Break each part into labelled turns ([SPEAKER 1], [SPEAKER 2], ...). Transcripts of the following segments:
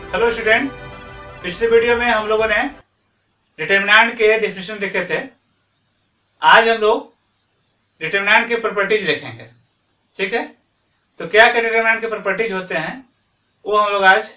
[SPEAKER 1] Hello student, पिछले video में हम लोगों ने डिटरमिनेंट के डेफिनेशन देखे थे। आज हम लोग डिटरमिनेंट के प्रॉपर्टीज देखेंगे। ठीक है, तो क्या क्या डिटरमिनेंट के प्रॉपर्टीज होते हैं वो हम लोग आज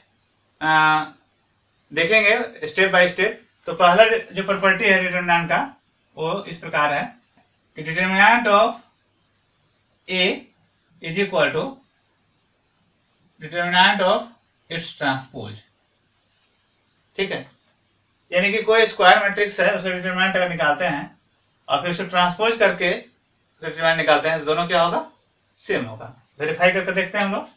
[SPEAKER 1] देखेंगे स्टेप बाय स्टेप। तो पहला जो प्रॉपर्टी है डिटरमिनेंट का वो इस प्रकार है कि determinant of A is equal to determinant of its transpose. ठीक है, यानी कि कोई स्क्वायर मैट्रिक्स है उसका डिटरमिनेंट अगर निकालते हैं और फिर उसको ट्रांसपोज करके डिटरमिनेंट निकालते हैं तो दोनों क्या होगा, सेम होगा। वेरीफाई करके देखते हैं हम लोग,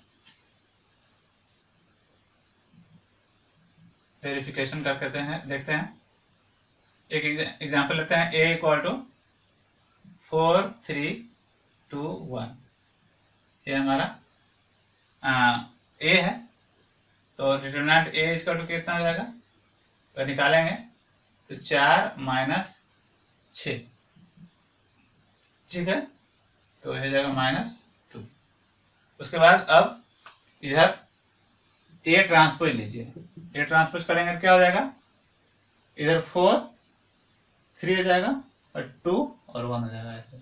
[SPEAKER 1] वेरिफिकेशन करके देखते हैं। एक एग्जांपल लेते हैं, a इक्वल टू 4 3 2 1। ये हमारा a है, तो डिटरमिनेंट a इक्वल टू कितना हो जाएगा, तो निकालेंगे तो 4 माइनस 6। ठीक है, तो हो जाएगा -2। उसके बाद अब इधर a ट्रांसपोज लीजिए, a ट्रांसपोज करेंगे तो क्या हो जाएगा, इधर 4 3 हो जाएगा और 2 और 1 हो जाएगा ऐसे।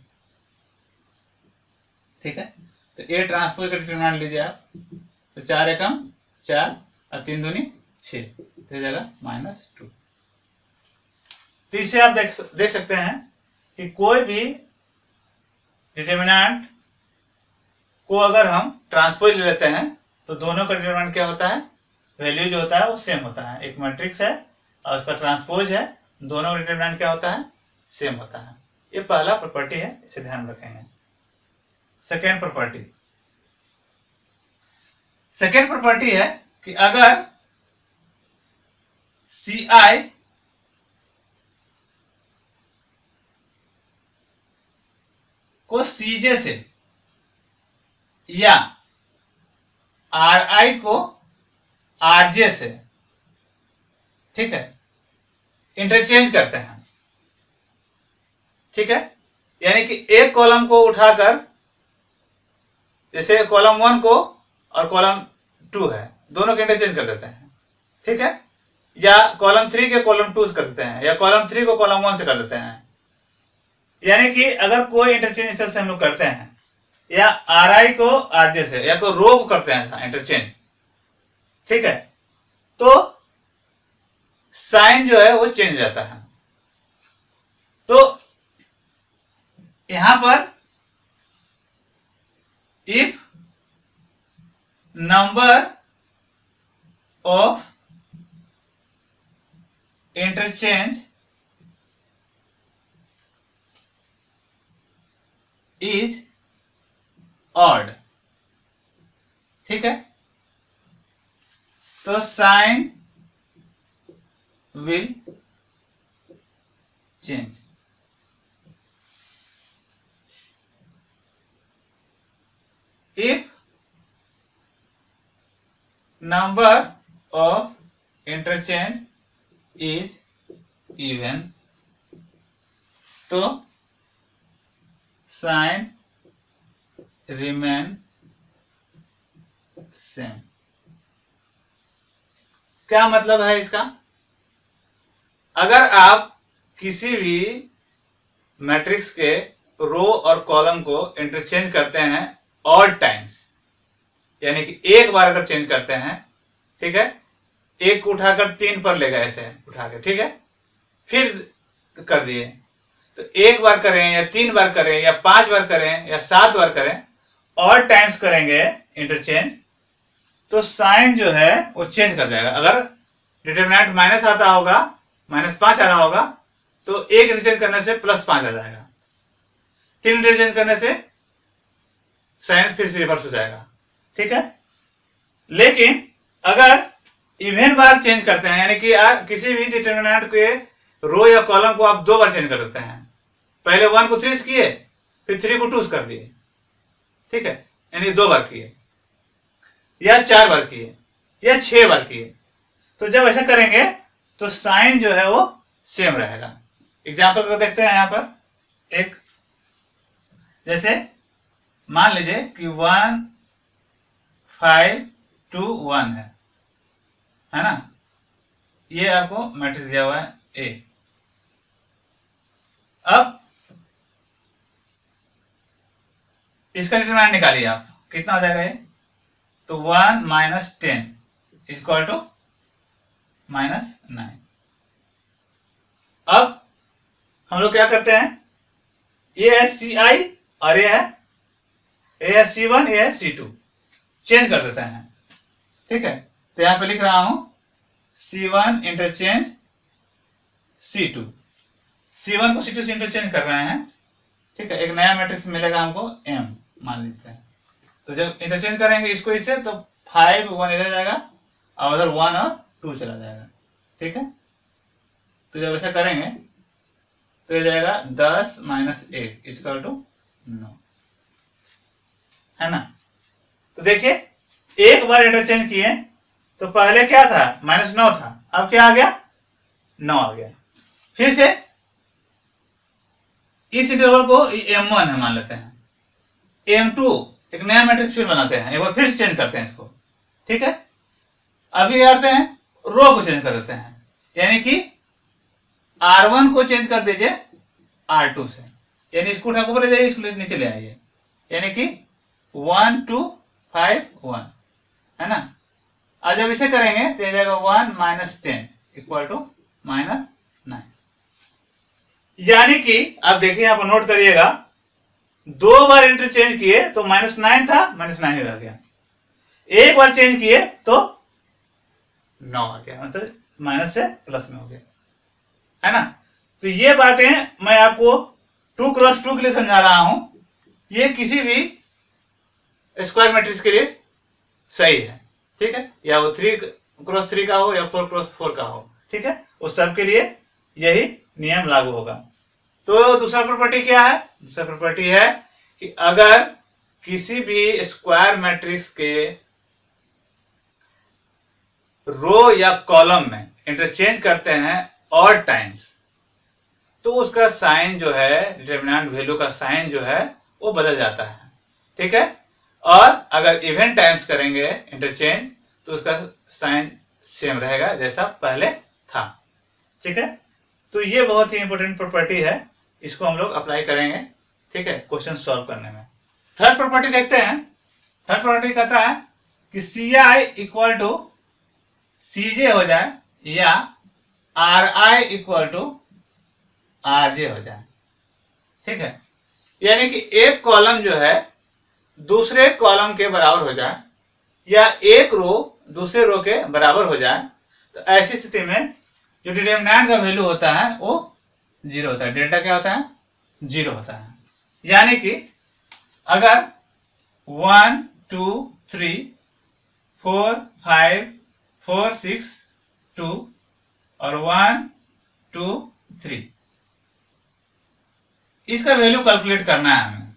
[SPEAKER 1] ठीक है, तो a ट्रांसपोज का डिटरमिनेंट लीजिए आप, तो 4 एकम 4 और 3 दूनी 6, तो हो जाएगा -2। तो इससे आप देख सकते हैं कि कोई भी डिटरमिनेंट को अगर हम ट्रांसपोज ले लेते हैं तो दोनों का डिटरमिनेंट क्या होता है, वैल्यू जो होता है वो सेम होता है। एक मैट्रिक्स है और उसका ट्रांसपोज है, दोनों का डिटरमिनेंट क्या होता है, सेम होता है। ये पहला प्रॉपर्टी है, इसे ध्यान रखेंगे। सेकेंड प्रॉपर्टी है कि अगर CI को CJ से या RI को RJ से, ठीक है, इंटरचेंज करते हैं। ठीक है, यानी कि एक कॉलम को उठाकर, जैसे कॉलम 1 को और कॉलम 2 है, दोनों के इंटरचेंज कर देते हैं। ठीक है, या कॉलम 3 के कॉलम 2 से कर देते हैं, या कॉलम 3 को कॉलम 1 से कर देते हैं। यानी कि अगर कोई इंटरचेंज से हम लोग करते हैं, या RI को RJ से, या कोई रो को करते हैं इंटरचेंज, ठीक है, तो साइन जो है वो चेंज हो जाता है। तो यहां पर if number of interchange is odd, ठीक है, तो sign will change. If number of interchange is even, तो sign remain same। क्या मतलब है इसका, अगर आप किसी भी मैट्रिक्स के रो और कॉलम को इंटरचेंज करते हैं ऑड टाइम्स, यानी कि एक बार अगर चेंज करते हैं, ठीक है, एक को उठाकर 3 पर ले गए ऐसे उठा के, ठीक है, फिर कर दिए, तो एक बार करें या 3 बार करें या 5 बार करें या 7 बार करें, और टाइम्स करेंगे इंटरचेंज, तो साइन जो है वो चेंज कर जाएगा। अगर डिटरमिनेंट माइनस आता होगा, -5 आ रहा होगा, तो एक इंटरचेंज करने से +5 आ जाएगा, 3 इंटरचेंज करने से साइन फिर से रिवर्स हो जाएगा। ठीक है, लेकिन अगर इवन बार चेंज करते हैं, यानी कि किसी भी डिटरमिनेंट के रो या कॉलम को आप 2 बार चेंज कर देते हैं, पहले 1 को 3 से किए, फिर 3 को 2 से कर दिए, ठीक है, यानी 2 बार किए या 4 बार किए या 6 बार किए, तो जब ऐसा करेंगे तो साइन जो है वो सेम रहेगा। एग्जाम्पल को देखते हैं। यहां पर एक, जैसे मान लीजिए कि 1 5 2 1 है, है ना। ये आपको मैट्रिक्स दिया हुआ है ए। अब इसका डिटरमिनेंट निकालिए आप, कितना हो जाएगा ये, तो 1 माइनस 10 इक्वल टू -9। अब हम लोग क्या करते हैं, ये है CI और ये है C1, ये है C2, चेंज कर देते हैं। ठीक है, तो यहां पे लिख रहा हूं C1 इंटरचेंज C2, C1 को C2 से इंटरचेंज कर रहे हैं। ठीक है, एक नया मैट्रिक्स मिलेगा हमको M मान लेते हैं। तो जब इंटरचेंज करेंगे इसको इससे, तो 5 1 इधर जाएगा और उधर 1 और 2 चला जाएगा। ठीक है, तो जब ऐसा करेंगे तो ये जाएगा 10 माइनस 1 इक्वल टू 9, है ना। तो देखिए एक बार इंटरचेंज किए तो पहले क्या था, -9 था, अब क्या आ गया, 9 आ गया। फिर से इस इंटरवल को M1 है मान लेते हैं, M2 एक नया मैट्रिक्स फिर बनाते हैं, एक बार फिर चेंज करते हैं इसको। ठीक है, अभी क्या करते हैं, रो को चेंज कर देते हैं, यानी कि R1 को चेंज कर दीजिए R2 से, यानी इसको उठा ऊपर ले जाइए, इसको नीचे ले आइए, यानी कि 1 2 5 1, है ना। आज जब इसे करेंगे तो ये जाएगा 1 माइनस 10 इक्वल टू -9। यानी कि आप देखिए, यहां पर नोट करिएगा, 2 बार इंटरचेंज किए तो -9 था, -9 ही रह गया। एक बार चेंज किए तो 9 आ गया, मतलब माइनस से प्लस में हो गया, है ना। तो ये बातें मैं आपको 2 क्रॉस 2 के लिए समझा रहा हूं, ये किसी भी स्क्वायर मैट्रिक्स के लिए सही है। ठीक है, या वो 3 क्रॉस 3 का हो या 4 क्रॉस 4 का हो। ठीक है, उस सब के लिए यही नियम लागू होगा। तो दूसरा प्रॉपर्टी क्या है, दूसरा प्रॉपर्टी है कि अगर किसी भी स्क्वायर मैट्रिक्स के रो या कॉलम में इंटरचेंज करते हैं ऑड टाइम्स, तो उसका साइन जो है, डिटरमिनेंट वैल्यू का साइन जो है वो बदल जाता है। ठीक है, और अगर इवन टाइम्स करेंगे इंटरचेंज तो उसका साइन सेम रहेगा जैसा पहले था। ठीक है, तो ये बहुत ही इंपॉर्टेंट प्रॉपर्टी है, इसको हम लोग अप्लाई करेंगे। ठीक है, क्वेश्चन सॉल्व करने में। थर्ड प्रॉपर्टी देखते हैं। थर्ड प्रॉपर्टी कहता है कि CI इक्वल टू CJ हो जाए या RI इक्वल टू RJ हो जाए। ठीक है, यानी कि एक कॉलम जो है दूसरे कॉलम के बराबर हो जाए या एक रो दूसरे रो के बराबर हो जाए, तो ऐसी स्थिति में जो डिटरमिनेंट का वैल्यू होता है वो 0 होता है। डेल्टा क्या होता है, 0 होता है। यानी कि अगर 1 2 3 4 5 4 6 2 और 1 2 3 इसका वैल्यू कैलकुलेट करना है हमें,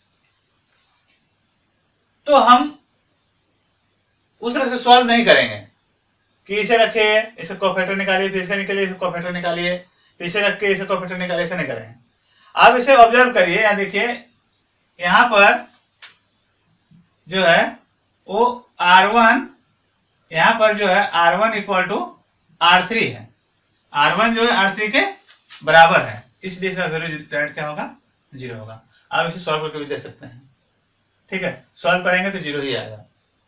[SPEAKER 1] तो हम उस तरह से सॉल्व नहीं करेंगे कि इसे रखे, इसे कोफैक्टर निकालिए, फिर इसका निकालिए, इसे कोफैक्टर निकालिए, फिर इसे रख के इसे कोफैक्टर निकालिए, ऐसे नहीं करेंगे। आप इसे ऑब्जर्व करिए, यहाँ देखिए, यहां पर जो है वो R1, यहां पर जो है R1 इक्वल टू R3 है। R1 जो है R3 के बराबर है, इसलिए इसका वैल्यू डायरेक्ट क्या होगा, 0 होगा। आप इसे सॉल्व करके भी दे सकते हैं। ठीक है, सॉल्व करेंगे तो 0 ही आएगा,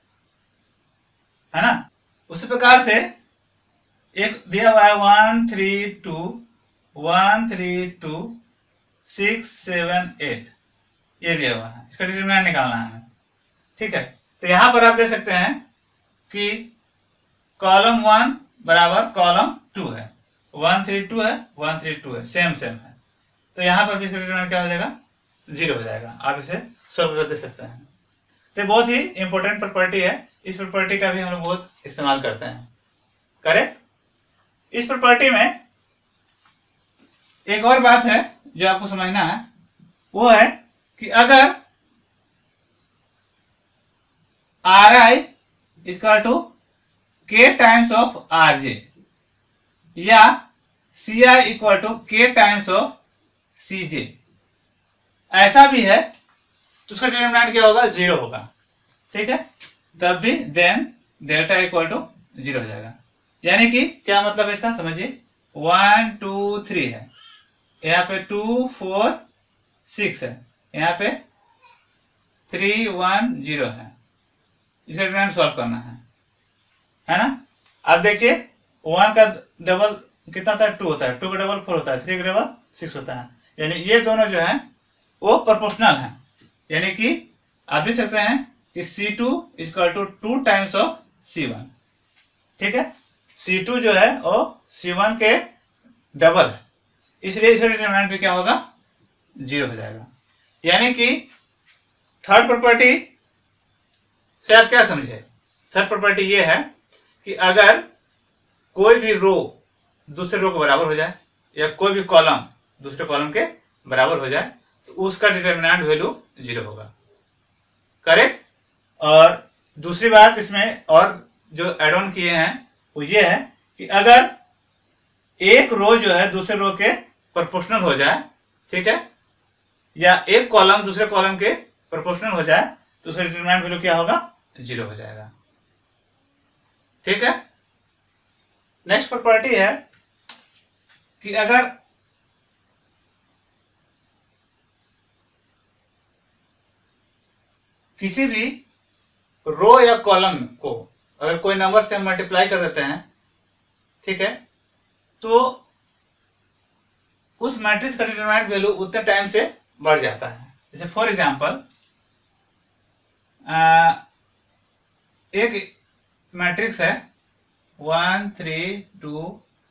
[SPEAKER 1] है ना। उसी प्रकार से एक दिया हुआ है 1 3 2 1 3 2 6 7 8, ये दिया हुआ है, इसका डिटरमिनेंट निकालना है हमें। ठीक है, तो यहां पर आप देख सकते हैं कि कॉलम 1 बराबर कॉलम 2 है, 1 3 2 है, 1 3 2 है, सेम है। तो यहां पर भी इसका डिटरमिनेंट क्या हो जाएगा, 0 हो जाएगा। आप इसे सॉल्व कर दे सकते हैं। तो बहुत ही इंपॉर्टेंट प्रॉपर्टी है, इस प्रॉपर्टी का भी हम लोग बहुत इस्तेमाल करते हैं। करेक्ट। इस प्रॉपर्टी में एक और बात है जो आपको समझना है, वो है कि अगर RI equal to K times of RJ या CI equal to K times of CJ, ऐसा भी है तो उसका डिटरमिनेंट क्या होगा, 0 होगा। ठीक है, तब भी देन डेल्टा इक्वल टू 0 हो जाएगा। यानी कि क्या मतलब है इसका, समझिए 1 2 3 है, यहाँ पे 2 4 6 है, यहाँ पे 3 1 0 है। इसका डिटरमिनेंट सॉल्व करना है ना। अब देखिए 1 का डबल कितना होता है, 2 होता है, 2 का डबल 4 होता है, 3 का डबल 6 होता है, यानी ये दोनों जो है वो प्रोपोर्शनल है। यानी कि आप भी सकते हैं कि C2 equal to 2 times of C1। ठीक है, C2 जो है वो C1 के डबल है, इसलिए इसका डिटरमिनेंट भी क्या होगा, 0 हो जाएगा। यानी कि थर्ड प्रॉपर्टी से आप क्या समझे, थर्ड प्रॉपर्टी ये है कि अगर कोई भी रो दूसरे रो के बराबर हो जाए या कोई भी कॉलम दूसरे कॉलम के बराबर हो जाए तो उसका डिटरमिनेंट वैल्यू 0 होगा। करेक्ट। और दूसरी बात इसमें और जो एड ऑन किए हैं वो ये है कि अगर एक रो जो है दूसरे रो के प्रोपोर्शनल हो जाए, ठीक है, या एक कॉलम दूसरे कॉलम के प्रोपोर्शनल हो जाए तो उसका डिटरमिनेंट वैल्यू क्या होगा, 0 हो जाएगा। ठीक है। नेक्स्ट प्रॉपर्टी है कि अगर किसी भी रो या कॉलम को अगर कोई नंबर से हम मल्टीप्लाई कर देते हैं, ठीक है, तो उस मैट्रिक्स का डिटरमिनेंट वैल्यू उतने टाइम से बढ़ जाता है। जैसे फॉर एग्जांपल एक मैट्रिक्स है 1 3 2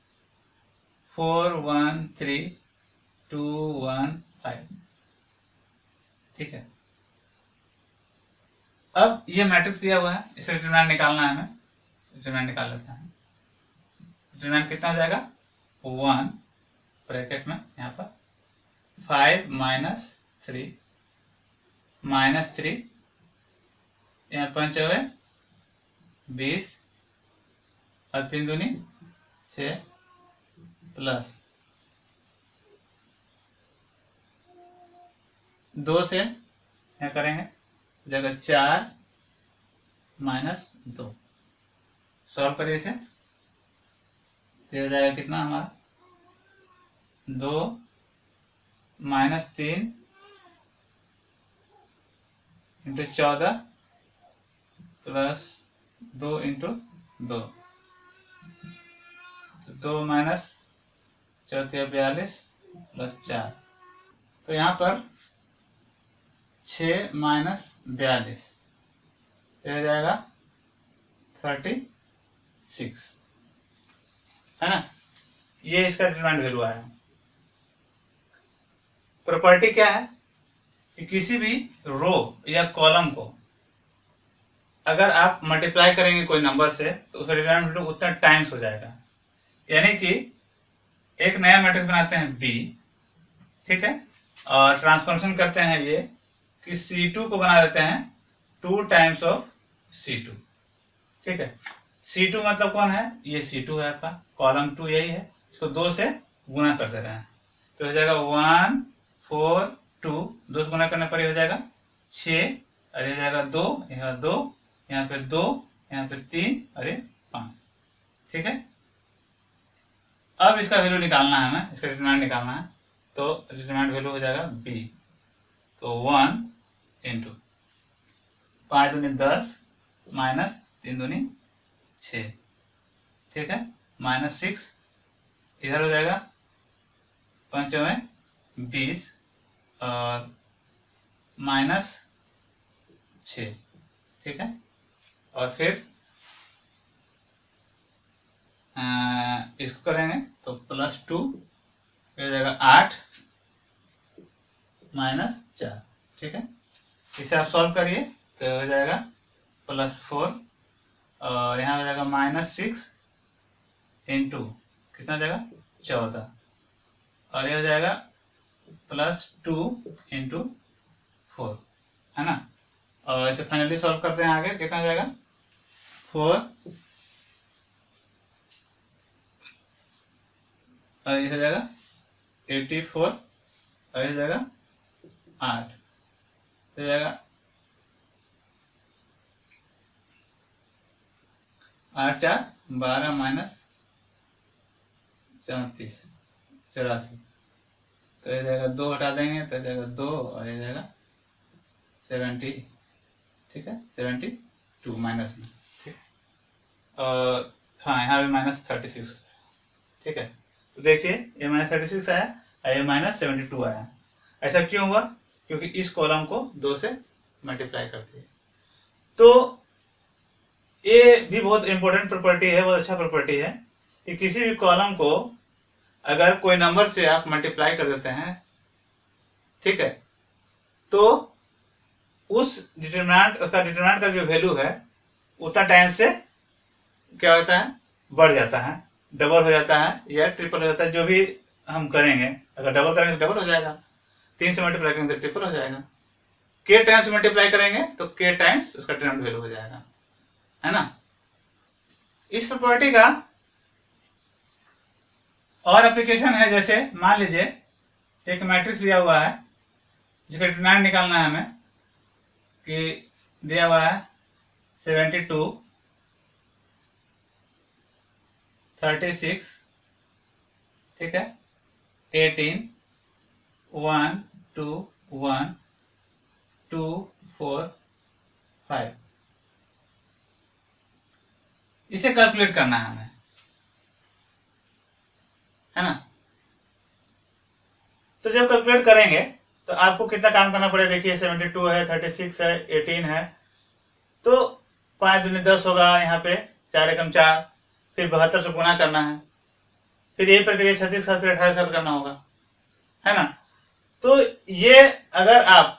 [SPEAKER 1] 4 1 3 2 1 5, ठीक है। अब ये मैट्रिक्स दिया हुआ है, इसका डिटरमिनेंट निकालना है हमें, डिटरमिनेंट निकाल लेते हैं। डिटरमिनेंट कितना हो जाएगा, 1 ब्रैकेट में यहाँ पर 5 -3 -3, यहाँ 5 हो गए 20 और 3 दूनी 6 प्लस 2 से यहाँ करेंगे जगह 4 -2, सॉल्व करिए इसे तो हो जाएगा कितना हमारा 2 -3 इंटू 14 प्लस 2 इंटू 2, तो 2 माइनस 4 42 प्लस 4, तो यहाँ पर 6 -42 तो हो जाएगा 36, है ना। ये इसका डिटरमिनेंट वैल्यू आया। प्रॉपर्टी क्या है कि किसी भी रो या कॉलम को अगर आप मल्टीप्लाई करेंगे कोई नंबर से तो उसका डिटरमिनेंट वैल्यू उतना टाइम्स हो जाएगा। यानी कि एक नया मैट्रिक्स बनाते हैं B, ठीक है, और ट्रांसफॉर्मेशन करते हैं ये कि C2 को बना देते हैं 2 टाइम्स ऑफ C2, ठीक है। C2 मतलब कौन है, ये C2 है आपका, कॉलम 2 यही है, इसको 2 से गुना कर दे रहे हैं तो हो जाएगा 1 4 2, 2 से गुना करने पर हो जाएगा 6 और ये जाएगा 2, यहाँ 2, यहाँ पे 2, यहाँ पे 3 और 5, ठीक है। अब इसका वैल्यू निकालना है हमें, इसका डिटरमिनेंट निकालना है, तो डिटरमिनेंट वैल्यू हो जाएगा B, तो 1 इंटू 5 दूनी 10 माइनस 3 दूनी 6, ठीक है, -6 इधर हो जाएगा 5 में 20 और -6, ठीक है, और फिर इसको करेंगे तो +2 हो जाएगा 8 -4, ठीक है। इसे आप सॉल्व करिए तो हो जाएगा +4 और यहाँ हो जाएगा -6 इंटू कितना हो जाएगा 14 और ये हो जाएगा +2 इंटू 4, है ना। और इसे फाइनली सॉल्व करते हैं आगे, कितना हो जाएगा 4 और ये हो जाएगा 84 और ये हो जाएगा 8, हो जाएगा 8 4 12 माइनस 34 84, तो ये जाएगा 2 हटा देंगे तो जाएगा 2 और ये जाएगा 70, ठीक है 72 माइनस में, ठीक है। और हाँ यहाँ भी -36, ठीक है। तो देखिए ये -36 आया और ये -72 आया। ऐसा क्यों हुआ? क्योंकि इस कॉलम को 2 से मल्टीप्लाई करती है। तो ये भी बहुत इंपॉर्टेंट प्रॉपर्टी है, बहुत अच्छा प्रॉपर्टी है कि किसी भी कॉलम को अगर कोई नंबर से आप मल्टीप्लाई कर देते हैं, ठीक है, तो उस डिटरमिनेंट का जो वैल्यू है उतना टाइम से क्या होता है, बढ़ जाता है, डबल हो जाता है या ट्रिपल हो जाता है। जो भी हम करेंगे, अगर डबल करेंगे तो डबल हो जाएगा, 3 से मल्टीप्लाई करेंगे तो ट्रिपल हो जाएगा, k टाइम्स मल्टीप्लाई करेंगे तो k टाइम्स उसका डिटरमिनेंट वैल्यू हो जाएगा, है ना। इस प्रॉपर्टी का और एप्लीकेशन है, जैसे मान लीजिए एक मैट्रिक्स दिया हुआ है जिसका डिटरमिनेंट निकालना है हमें, कि दिया हुआ है 72 36, ठीक है, 18 1 2 1 2 4 5, इसे कैलकुलेट करना है हमें, है ना। तो जब कैलकुलेट करेंगे तो आपको कितना काम करना पड़ेगा, देखिए 72 है, 36 है, 18 है, तो 5 दूनी 10 होगा, यहाँ पे 4 एकम 4, फिर 72 से गुना करना है, फिर यही प्रक्रिया 36 के साथ फिर 18 के साथ करना होगा, है ना। तो ये अगर आप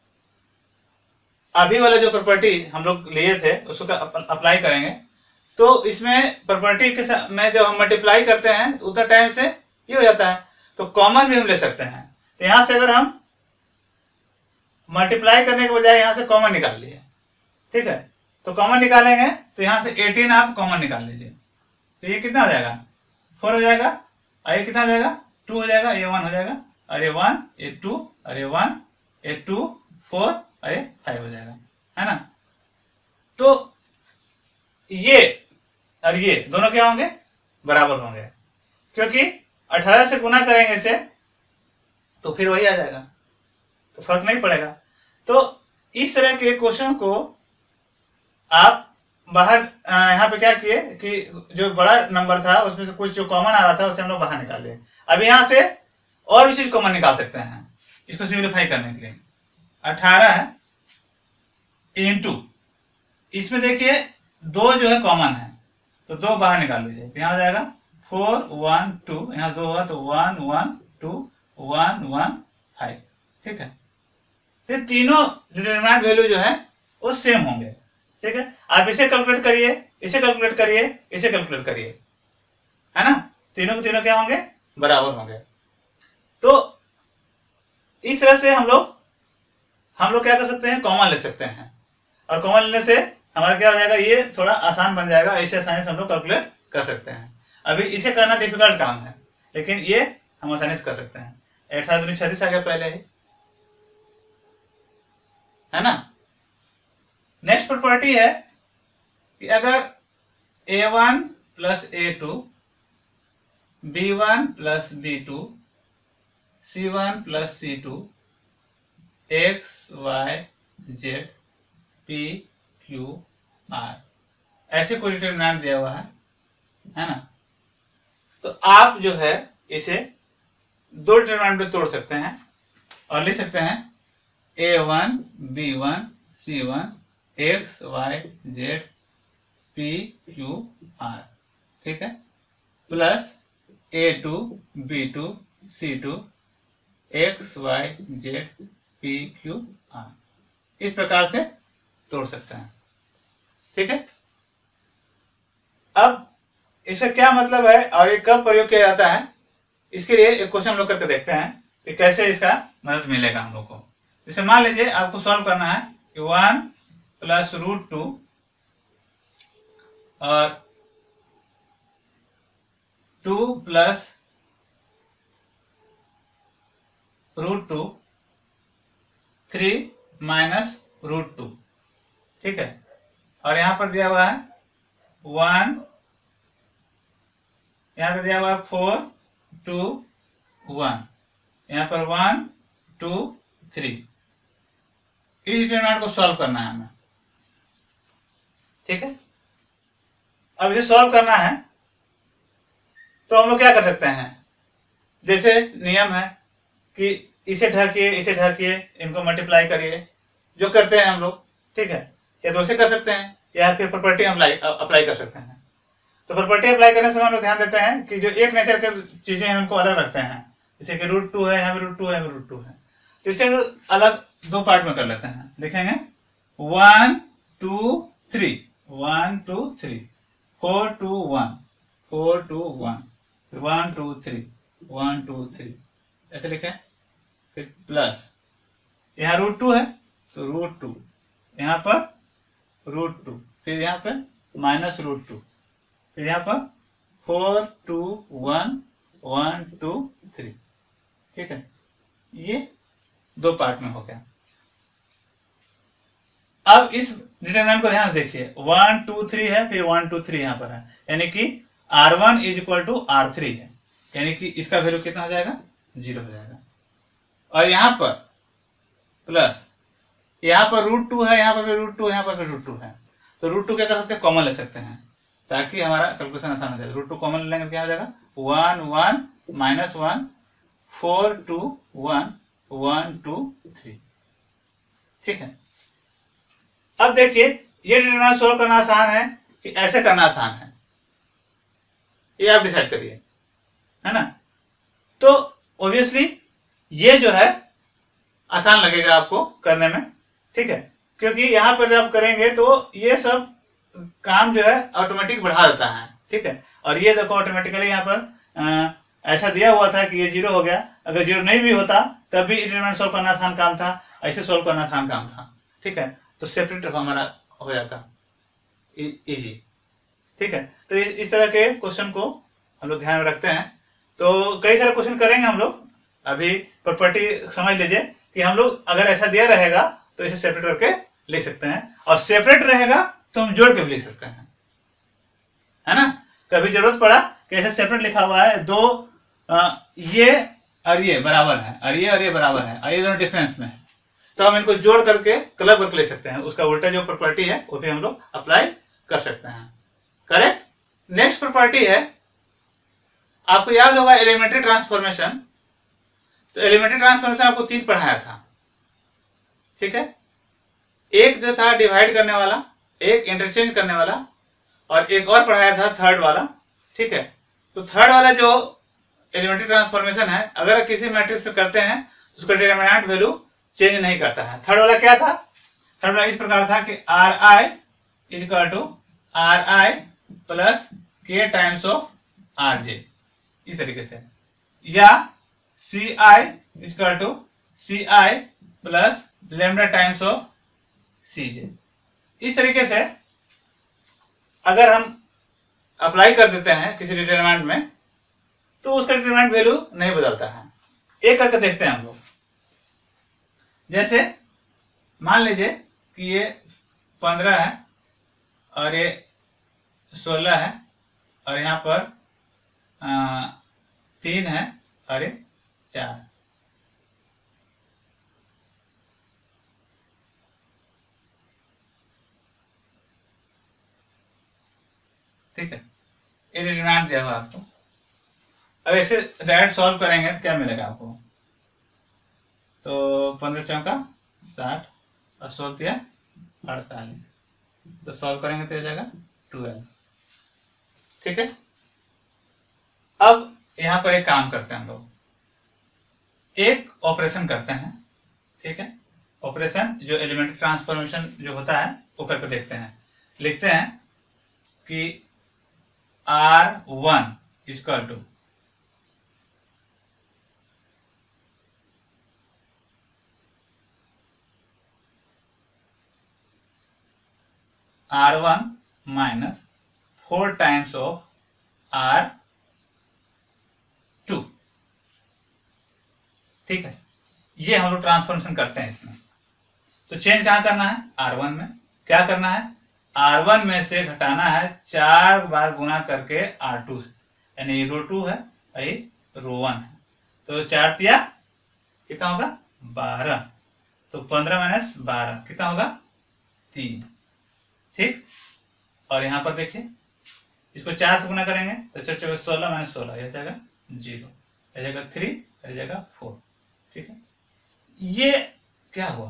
[SPEAKER 1] अभी वाला जो प्रॉपर्टी हम लोग लिए थे उसको अप्लाई करेंगे तो इसमें प्रॉपर्टी के साथ में जब हम मल्टीप्लाई करते हैं तो उतना टाइम से ये हो जाता है। तो कॉमन भी हम ले सकते हैं, तो यहां से अगर हम मल्टीप्लाई करने के बजाय यहां से कॉमन निकाल लिए, ठीक है, तो कॉमन निकालेंगे तो यहां से 18 आप कॉमन निकाल लीजिए, तो ये कितना हो जाएगा, 4 हो जाएगा, और ये कितना हो जाएगा, 2 हो जाएगा, ये 1 हो जाएगा, और ये 1 ये 2 और ये 1 ये 2 4 और ये 5 हो जाएगा, है ना। तो ये और ये दोनों क्या होंगे, बराबर होंगे, क्योंकि 18 से गुना करेंगे इसे तो फिर वही आ जाएगा, तो फर्क नहीं पड़ेगा। तो इस तरह के क्वेश्चन को आप बाहर यहाँ पे क्या किए कि जो बड़ा नंबर था उसमें से कुछ जो कॉमन आ रहा था उसे हम लोग बाहर निकाल लिए। अब यहाँ से और भी चीज कॉमन निकाल सकते हैं इसको सिंप्लीफाई करने के लिए। 18 इंटू, इसमें देखिए 2 जो है कॉमन है तो 2 बाहर निकाल लीजिए, तो यहाँ हो जाएगा 4 1 2, यहाँ 2 होगा तो 1 1 2 1 1 5, ठीक है। तो तीनों डिटरमिनेंट वैल्यू जो है वो सेम होंगे, ठीक है। आप इसे कैलकुलेट करिए, इसे कैलकुलेट करिए, इसे कैलकुलेट करिए, है ना, तीनों के तीनों क्या होंगे, बराबर होंगे। तो इस तरह से हम लोग क्या कर सकते हैं, कॉमन ले सकते हैं, और कॉमन लेने से हमारा क्या हो जाएगा, ये थोड़ा आसान बन जाएगा, इसे आसानी से हम लोग कैलकुलेट कर सकते हैं। अभी इसे करना डिफिकल्ट काम है लेकिन ये हम आसानी से कर सकते हैं। 18 दूनी 36 आ गया पहले ही, है ना। नेक्स्ट प्रॉपर्टी है कि अगर a1 plus a2 b1 plus b2 c1 plus c2 x y z p q r ऐसे कोई डिटरमिनेंट दिया हुआ है ना, तो आप जो है इसे 2 डिटरमिनेंट में तोड़ सकते हैं और लिख सकते हैं a1 b1 c1 x y z p q r, ठीक है, plus a2 b2 c2 x y z p q r, इस प्रकार से तोड़ सकते हैं, ठीक है। अब इसका क्या मतलब है और ये कब प्रयोग किया जाता है, इसके लिए एक क्वेश्चन हम लोग करके देखते हैं कि कैसे इसका मदद मिलेगा हम लोग को। जैसे मान लीजिए आपको सॉल्व करना है कि 1 प्लस √2 और 2 प्लस √2 3 माइनस √2, ठीक है, और यहां पर दिया हुआ है 1, यहाँ पे दिया हुआ 4 2 1, यहाँ पर 1 2 3। इस डिटरमिनेंट को सॉल्व करना है हमें, ठीक है। अब इसे सॉल्व करना है तो हम लोग क्या कर सकते हैं, जैसे नियम है कि इसे ढकिए इनको मल्टीप्लाई करिए, जो करते हैं हम लोग, ठीक है। या तो उसे कर सकते हैं या फिर प्रॉपर्टी अप्लाई कर सकते हैं। तो प्रॉपर्टी अप्लाई करने से हम लोग ध्यान देते हैं कि जो एक नेचर के चीजें हैं उनको अलग रखते हैं, जैसे कि √2 है, यहाँ पे √2 है, √2 है, तो इसे अलग दो पार्ट में कर लेते हैं। देखेंगे 1 2 3 1 2 3 4 2 1 4 2 1 1 2 3 1 2 3 ऐसे लिखे। फिर प्लस यहाँ √2 है तो √2, यहाँ पर √2, फिर यहाँ पे -√2, फिर यहाँ पर 4 2 1 1 2 3, ठीक है। ये दो पार्ट में हो गया। अब इस डिटरमिनेंट को ध्यान से देखिए, 1 2 3 है, फिर 1 2 3 यहाँ पर है, यानी कि R1 = R3 है, यानी कि इसका वैल्यू कितना हो जाएगा, 0 हो जाएगा। और यहाँ पर प्लस, यहाँ पर √2 है, यहाँ पर भी √2, यहाँ पर भी √2 है, तो √2 क्या कर सकते हैं, कॉमन ले सकते हैं ताकि हमारा कैलकुलेशन आसान हो जाए। √2 कॉमन लेंगे क्या हो जाएगा, 1 1 -1 4 2 1 1 2 3, ठीक है। अब देखिए ये डिटरमिनेंट सोल्व करना आसान है कि ऐसे करना आसान है, ये आप डिसाइड करिए, है ना। तो ऑब्वियसली ये जो है आसान लगेगा आपको करने में, ठीक है, क्योंकि यहां पर जब करेंगे तो ये सब काम जो है ऑटोमेटिक बढ़ा देता है, ठीक है। और ये देखो ऑटोमेटिकली यहाँ पर ऐसा दिया हुआ था कि ये 0 हो गया, अगर 0 नहीं भी होता तब भी डिटरमिनेंट सोल्व करना आसान काम था, ऐसे सोल्व करना आसान काम था, ठीक है। तो सेपरेट हमारा हो जाता इजी, ठीक है। तो इस तरह के क्वेश्चन को हम लोग ध्यान में रखते हैं। तो कई सारे क्वेश्चन करेंगे हम लोग। अभी प्रॉपर्टी समझ लीजिए कि हम लोग अगर ऐसा दिया रहेगा तो इसे सेपरेट करके लिख सकते हैं, और सेपरेट रहेगा तो हम जोड़ के भी लिख सकते हैं, है ना। कभी जरूरत पड़ा कि ऐसे सेपरेट लिखा हुआ है, दो ये और ये बराबर है, और ये बराबर है, और ये दोनों डिफरेंस में है, तो हम इनको जोड़ करके क्लब करके ले सकते हैं। उसका उल्टा जो प्रॉपर्टी है वो भी हम लोग अप्लाई कर सकते हैं, करेक्ट। नेक्स्ट प्रॉपर्टी है, आपको याद होगा एलिमेंट्री ट्रांसफॉर्मेशन। तो एलिमेंट्री ट्रांसफॉर्मेशन आपको 3 पढ़ाया था, ठीक है। एक जो था डिवाइड करने वाला, एक इंटरचेंज करने वाला, और एक और पढ़ाया था थर्ड वाला, ठीक है। तो थर्ड वाला जो एलिमेंट्री ट्रांसफॉर्मेशन है, अगर किसी मैट्रिक्स में करते हैं तो उसका डिटरमिनेंट वैल्यू चेंज नहीं करता है। थर्ड वाला क्या था, थर्ड वाला इस प्रकार था कि RI = RI + K times RJ, इस तरीके से, या CI = CI + λ टाइम्स CJ। इस तरीके से अगर हम अप्लाई कर देते हैं किसी डिटरमिनेंट में तो उसका डिटरमिनेंट वैल्यू नहीं बदलता है। एक करके देखते हैं हम लोग। जैसे मान लीजिए कि ये 15 है और ये 16 है, और यहाँ पर 3 है और ये 4, ठीक है। ये डिटरमिनेंट दिया हुआ आपको। अब ऐसे डायरेक्ट सॉल्व करेंगे तो क्या मिलेगा आपको, तो 15 चौका 60 और 16 48, तो सॉल्व करेंगे तो हो जाएगा 12, ठीक है। अब यहाँ पर एक काम करते हैं हम लोग, एक ऑपरेशन करते हैं, ठीक है। ऑपरेशन जो एलिमेंट्री ट्रांसफॉर्मेशन जो होता है वो करके देखते हैं। लिखते हैं कि R1 = R1 - 4 times of R2, ठीक है। ये हम लोग ट्रांसफॉर्मेशन करते हैं इसमें। तो चेंज कहाँ करना है, R1 में। क्या करना है, R1 में से घटाना है 4 बार गुना करके R2 से, यानी ये रो 2 है और ये रो 1 है। तो 4 तिया कितना होगा 12, तो 15 माइनस 12 कितना होगा 3। ठीक, और यहाँ पर देखिए इसको 4 से गुना करेंगे तो 4 16 माइनस 16, यह जाएगा 0, यह जाएगा 3, यह जाएगा 4। ठीक है, ये क्या हुआ,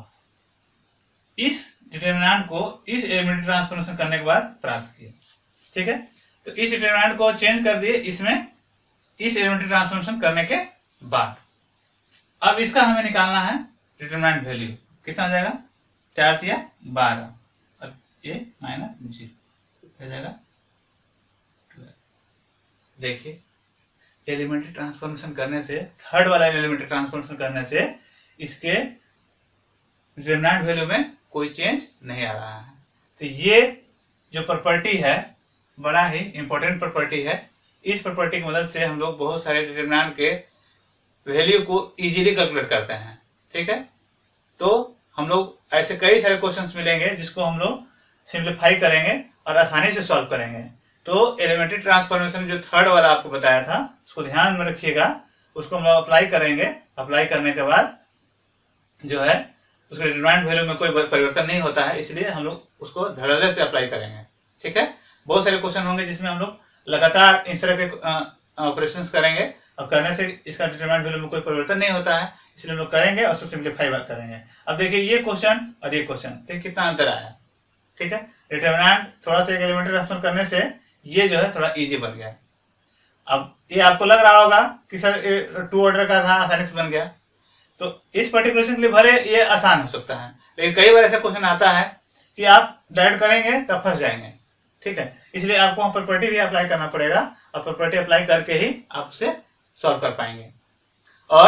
[SPEAKER 1] इस डिटरमिनेंट को इस एलिमेंट्री ट्रांसफॉर्मेशन करने के बाद प्राप्त किया। ठीक है, तो इस डिटरमिनेंट को चेंज कर दिए इसमें इस एलिमेंट्री ट्रांसफॉर्मेशन करने के बाद। अब इसका हमें निकालना है डिटरमिनेंट वैल्यू, कितना हो जाएगा 4 तिया 12 और ये माइनस 0 हो जाएगा 12। देखिए एलिमेंट्री ट्रांसफॉर्मेशन करने से, थर्ड वाला एलिमेंट्री ट्रांसफॉर्मेशन करने से इसके डिटरमिनेंट वैल्यू में कोई चेंज नहीं आ रहा है। तो ये जो प्रॉपर्टी है बड़ा ही इंपॉर्टेंट प्रॉपर्टी है। इस प्रॉपर्टी की मदद से हम लोग बहुत सारे डिटरमिनेंट के वैल्यू को इजीली कैलकुलेट करते हैं। ठीक है, तो हम लोग ऐसे कई सारे क्वेश्चंस मिलेंगे जिसको हम लोग सिंप्लीफाई करेंगे और आसानी से सॉल्व करेंगे। तो एलिमेंट्री ट्रांसफॉर्मेशन जो थर्ड वाला आपको बताया था उसको ध्यान में रखिएगा, उसको हम लोग अप्लाई करेंगे। अप्लाई करने के बाद जो है उसके डिटरमिनेंट वैल्यू में कोई परिवर्तन नहीं होता है, इसलिए हम लोग उसको धड़ल्ले से अप्लाई करेंगे। ठीक है, बहुत सारे क्वेश्चन होंगे जिसमें हम लोग लगातार इस तरह के ऑपरेशंस करेंगे और करने से इसका डिटरमिनेंट वैल्यू में कोई परिवर्तन नहीं होता है, इसलिए हम लोग करेंगे और उसको सिंप्लीफाई करेंगे। अब देखिए ये क्वेश्चन और ये क्वेश्चन, देखिए कितना अंतर आया। ठीक है, डिटरमिनेंट थोड़ा सा एक एलिमेंट्री ट्रांसफॉर्म करने से ये जो है थोड़ा इजी बन गया। अब ये आपको लग रहा होगा कि सर 2 ऑर्डर का था, आसानी से बन गया। तो इस पर्टिकुलर के लिए भले ये आसान हो सकता है, लेकिन कई बार ऐसा क्वेश्चन आता है कि आप डायरेक्ट करेंगे तब फंस जाएंगे। ठीक है, इसलिए आपको वहां प्रॉपर्टी भी अप्लाई करना पड़ेगा और प्रॉपर्टी अप्लाई करके ही आप उसे सॉल्व कर पाएंगे। और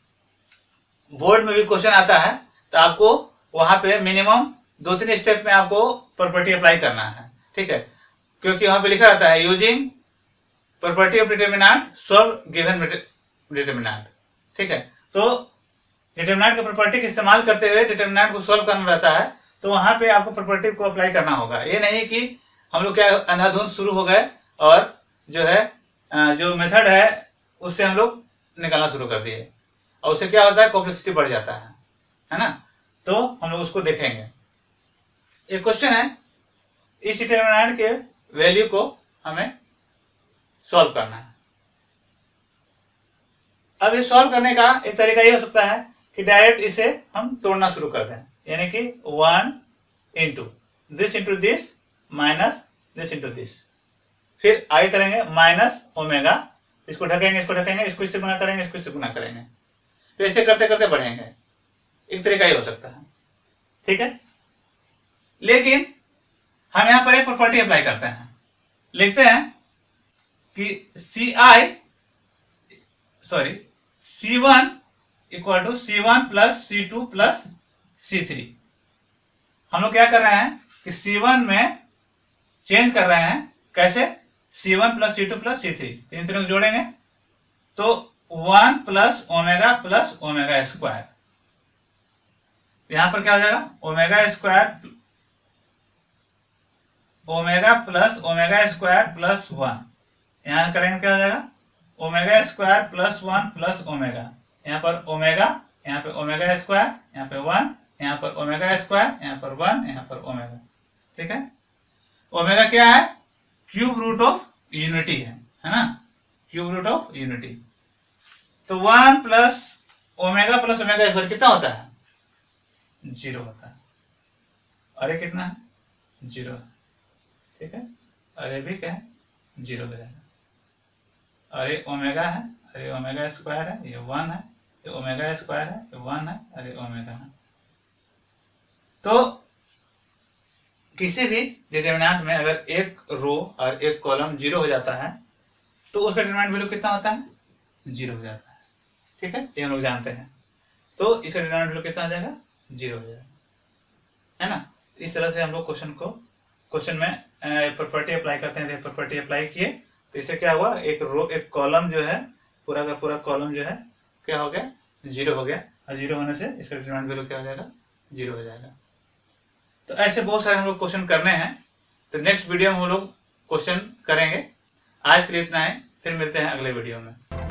[SPEAKER 1] बोर्ड में भी क्वेश्चन आता है तो आपको वहां पे मिनिमम 2-3 स्टेप में आपको प्रॉपर्टी अप्लाई करना है। ठीक है, क्योंकि वहां पे लिखा रहता है using property of determinant solve given determinant. ठीक है, तो डिटरमिनेंट की प्रॉपर्टी का इस्तेमाल करते हुए डिटरमिनेंट को सॉल्व करना रहता है, तो वहां पे आपको प्रॉपर्टी को अप्लाई करना होगा। ये नहीं कि हम लोग क्या अंधाधुंध शुरू हो गए और जो है जो मेथड है उससे हम लोग निकालना शुरू कर दिए, और उससे क्या होता है कॉम्प्लेक्सिटी बढ़ जाता है ना। तो हम लोग उसको देखेंगे। एक क्वेश्चन है, इस डिटरमिनेंट के वैल्यू को हमें सॉल्व करना है। अब ये सॉल्व करने का एक तरीका ये हो सकता है कि डायरेक्ट इसे हम तोड़ना शुरू कर दें, यानी कि 1 into this minus this into this, फिर आगे करेंगे माइनस ओमेगा, इसको ढकेंगे, इसको इससे गुना करेंगे, इसको इससे गुना करेंगे, फिर ऐसे करते करते बढ़ेंगे। एक तरीका ये हो सकता है। ठीक है, लेकिन हम यहां पर एक प्रॉपर्टी अप्लाई करते हैं, लिखते हैं कि C1 equal to C1 plus C2 plus C3। हम लोग क्या कर रहे हैं कि C1 में चेंज कर रहे हैं, कैसे C1 plus C2 plus C3, तीन तीनों को जोड़ेंगे तो 1 प्लस ओमेगा स्क्वायर, यहां पर क्या हो जाएगा ओमेगा स्क्वायर प्लस 1, यहां करेंगे क्या हो जाएगा omega square plus 1 plus omega, यहाँ पर ओमेगा, यहाँ पे ओमेगा स्क्वायर, यहाँ पे 1, यहाँ पर ओमेगा स्क्वायर, यहाँ पर 1, यहाँ पर ओमेगा। ठीक है, ओमेगा क्या है क्यूब रूट ऑफ यूनिटी है ना, क्यूब रूट ऑफ यूनिटी। तो 1 प्लस ओमेगा स्क्वायर कितना होता है 0 होता है, और ये कितना है 0। ठीक है, और ये भी क्या है 0 हो जाएगा, और ये ओमेगा है, अरे ओमेगा स्क्वायर है, ये 1 है, ये ओमेगा स्क्वायर है, ये 1 है, अरे ओमेगा है। तो किसी भी डिटरमिनेंट में अगर एक रो और एक कॉलम 0 हो जाता है तो उसका डिटरमिनेंट वैल्यू कितना होता है 0 हो जाता है। ठीक है, ये हम लोग जानते हैं। तो इसका डिटरमिनेंट वैल्यू कितना हो जाएगा 0 हो जाएगा, है ना। इस तरह से हम लोग क्वेश्चन में प्रॉपर्टी अप्लाई करते हैं। प्रॉपर्टी अप्लाई किए तो इससे क्या हुआ, एक कॉलम जो है पूरा का पूरा कॉलम जो है क्या हो गया 0 हो गया, और 0 होने से इसका डिटरमिनेंट वैल्यू क्या हो जाएगा 0 हो जाएगा। तो ऐसे बहुत सारे हम लोग क्वेश्चन करने हैं, तो नेक्स्ट वीडियो में हम लोग क्वेश्चन करेंगे। आज के लिए इतना है, फिर मिलते हैं अगले वीडियो में।